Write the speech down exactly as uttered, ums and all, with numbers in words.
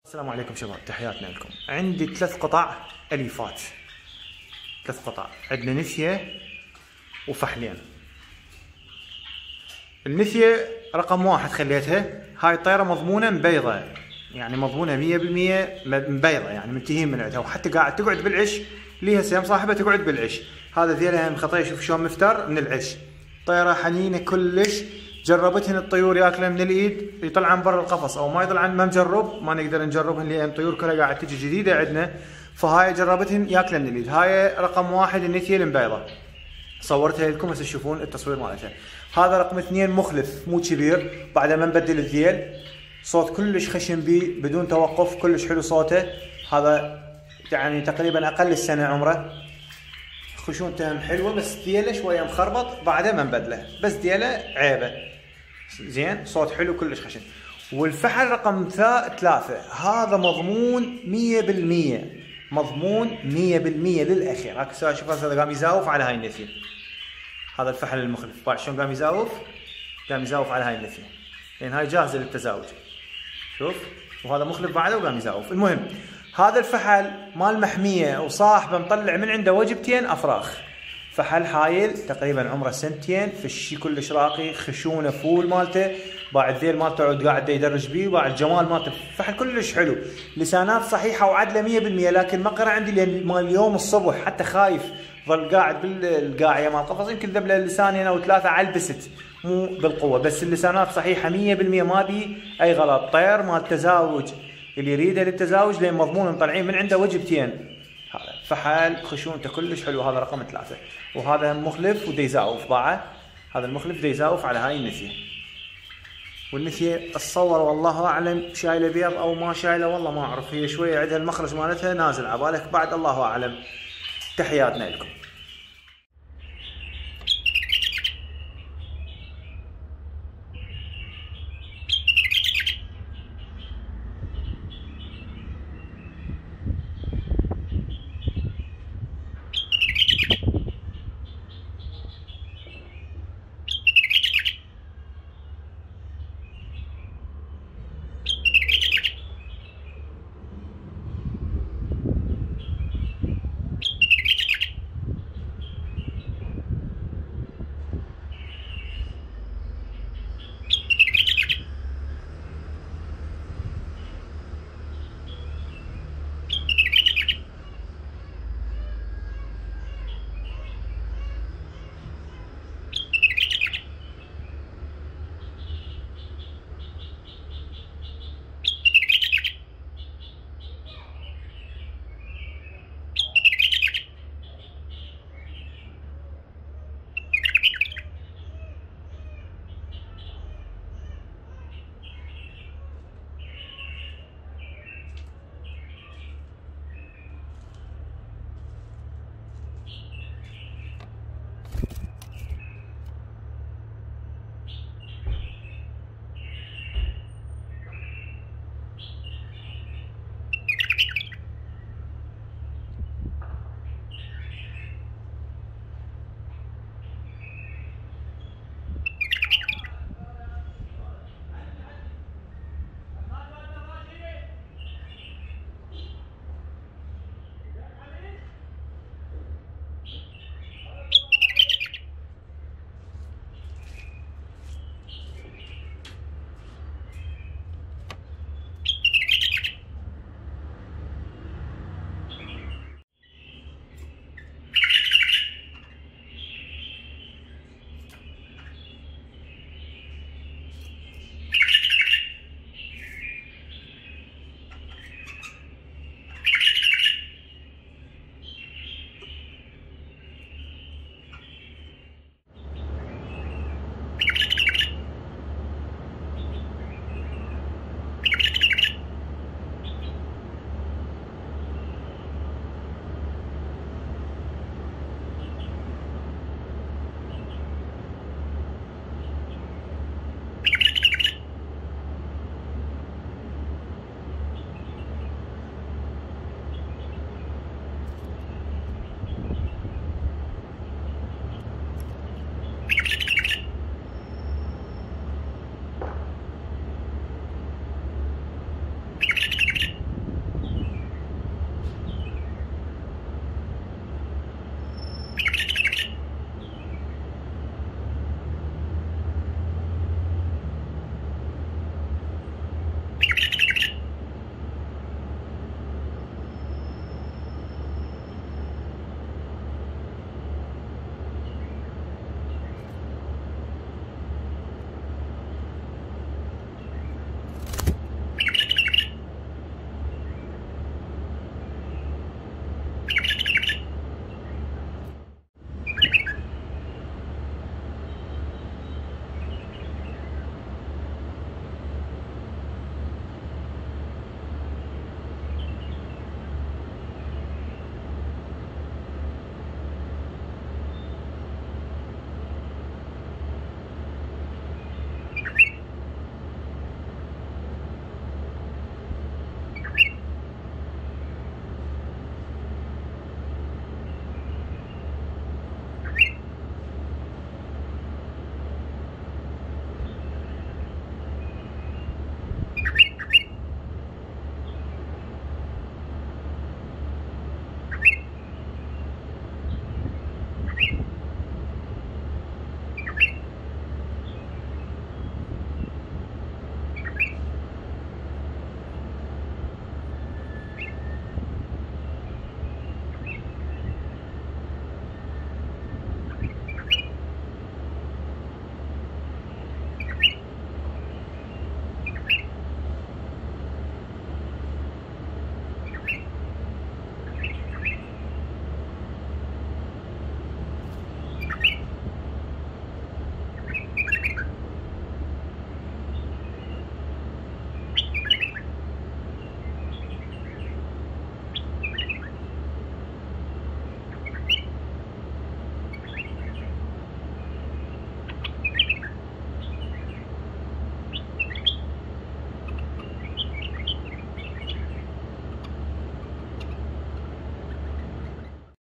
السلام عليكم شباب، تحياتنا لكم. عندي ثلاث قطع اليفات، ثلاث قطع. عندنا نثيه وفحلين. النثيه رقم واحد خليتها، هاي الطيره مضمونه مبيضه، يعني مضمونه مية بالمية مبيضه، يعني منتهين من عندها، وحتى قاعد تقعد بالعش. ليها سيم صاحبه تقعد بالعش. هذا ذيلها مخطيه، شوف شلون مفتر من العش. طيره حنينه كلش، جربتهن الطيور ياكلن من الايد، يطلعن برا القفص او ما يطلعن، ما مجرب، ما نقدر نجربهن لان الطيور كلها قاعد تجي جديده عندنا، فهاي جربتهن ياكلن من الايد. هاي رقم واحد النثيه المبيضه، صورتها لكم هسه تشوفون التصوير مالتها. هذا رقم اثنين مخلف مو كبير، بعد ما نبدل الذيل، صوت كلش خشن بي بدون توقف، كلش حلو صوته. هذا يعني تقريبا اقل السنه عمره، خشونته حلوه بس ذيله شويه مخربط، بعدها ما نبدله، بس ذيله عيبه. زين، صوت حلو كلش خشن. والفحل رقم ثلاثة هذا مضمون مية بالمية، مضمون مية بالمية للاخير. هاك شوف هذا قام يزاوف على هاي النثيه. هذا الفحل المخلف، بعد شلون قام يزاوف؟ قام يزاوف على هاي النثيه، لان هاي جاهزه للتزاوج. شوف، وهذا مخلف بعده وقام يزاوف. المهم، هذا الفحل مال محميه وصاحبه مطلع من عنده وجبتين افراخ. فحل حايل تقريبا عمره سنتين، في الشي كلش راقي، خشونه فول مالته، بعد ذيل مالته عود قاعد يدرج بيه، بعد جمال مالته، فحل كلش حلو، لسانات صحيحه وعدله مية بالمية. لكن ما قرا عندي لان مال اليوم الصبح حتى خايف، ظل قاعد بالقاعيه مال القفص، يمكن ذبله لسانين او ثلاثه علبست، مو بالقوه، بس اللسانات صحيحه مية بالمية، ما بي اي غلط. طير مال تزاوج، اللي يريده للتزاوج لان مضمون مطلعين من عنده وجبتين. هذا فحل خشونته كلش حلو، هذا رقم ثلاثة. وهذا مخلف ودي يزاوف باعه، هذا المخلف دي يزاوف على هاي النثيه. والنثيه اتصور والله اعلم شايله بيض او ما شايله، والله ما اعرف، هي شويه عندها المخرج مالتها نازل عبالك، بعد الله اعلم. تحياتنا لكم.